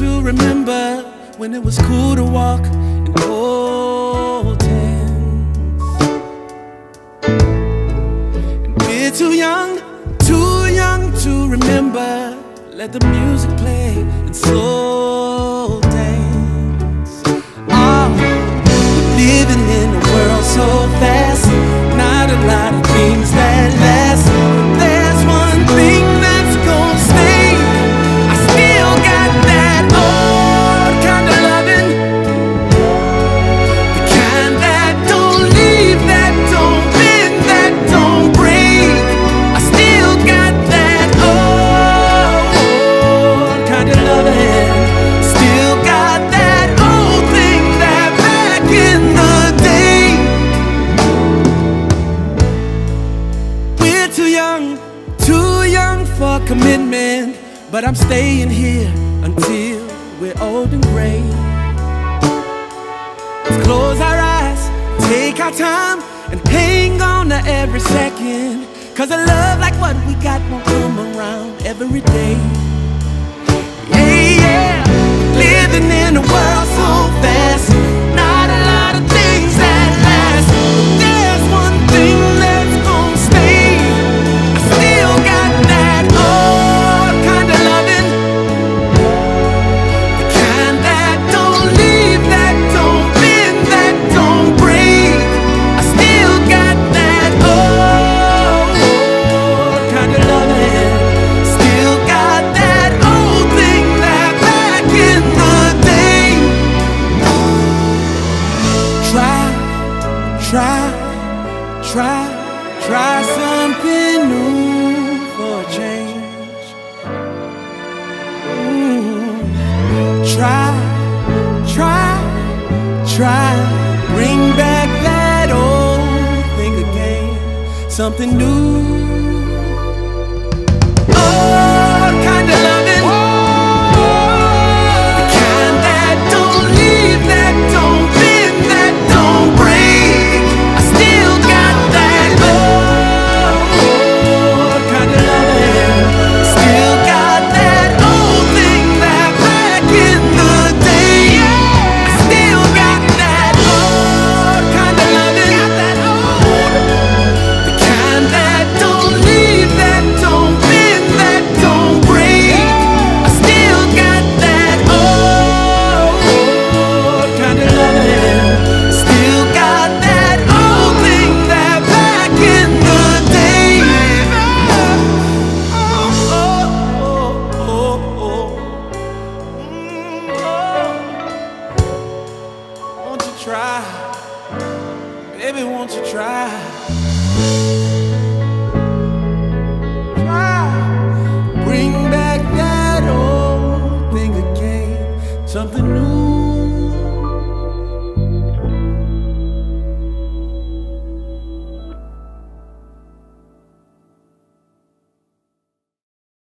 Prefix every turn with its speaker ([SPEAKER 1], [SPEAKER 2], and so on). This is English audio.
[SPEAKER 1] to remember when it was cool to walk in old tents. And we're too young to remember. Let the music play and slow dance. Oh, living in a world so fast, not a lot of things that last. There's one thing that's gonna stay. I still got that old kind of loving, the kind that don't leave, that don't bend, that don't break. I still got that old kind of loving. Still got that old thing that back in the day. We're too young for commitment, but I'm staying here until we're old and gray. Let's close our eyes, take our time, and hang on to every second. 'Cause a love like what we got won't come around every day. Yeah, yeah, living in a world so fast, not a lot of things that last. But there's one thing that's gonna stay. I still got that old kind of loving, the kind that don't leave, that don't bend, that don't break. I still got that old kind of loving. Still got that old thing that back in the day. Try something new for a change. Try, bring back that old thing again. Something new. Old kind of loving, the kind that don't leave, that don't bend, that don't break. I still got that old kind of loving. Still got that old thing that back in the day. I still got that old kind of loving, the kind that don't leave, that don't bend, that don't break. I still got that old kind of loving. Still got that old thing that back in the day. Won't you try, baby, won't you try? Try, bring back that old thing again. Something new.